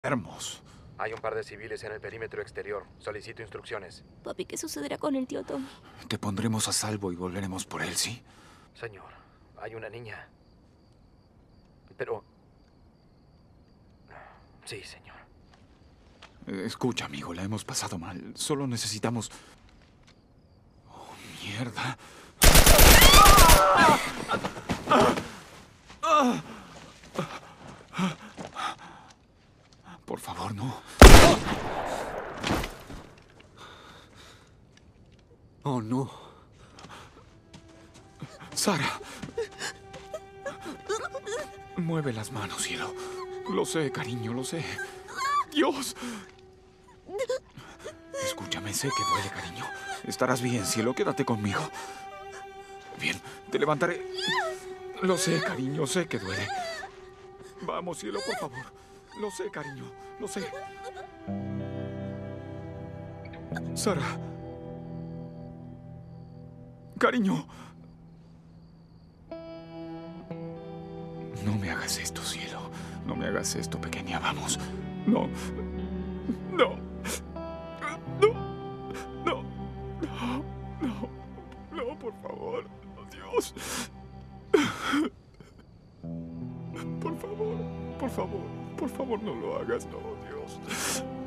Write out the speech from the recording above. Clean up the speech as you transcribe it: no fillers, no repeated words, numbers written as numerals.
Hermoso. Hay un par de civiles en el perímetro exterior. Solicito instrucciones. Papi, ¿qué sucederá con el tío Tom? Te pondremos a salvo y volveremos por él, ¿sí? Señor, hay una niña. Pero... Sí, señor. Escucha, amigo, la hemos pasado mal. Solo necesitamos... Oh, mierda. Por favor, no. Oh, no. Sara. Mueve las manos, cielo. Lo sé, cariño, lo sé. Dios. Escúchame, sé que duele, cariño. Estarás bien, cielo. Quédate conmigo. Bien, te levantaré. Lo sé, cariño, sé que duele. Vamos, cielo, por favor. Lo sé, cariño, lo sé. Sara. Cariño. No me hagas esto, cielo. No me hagas esto, pequeña. Vamos. No. No. No. No. No. No. No, por favor. Oh, Dios. Por favor. Por favor. Por favor, no lo hagas. No, Dios.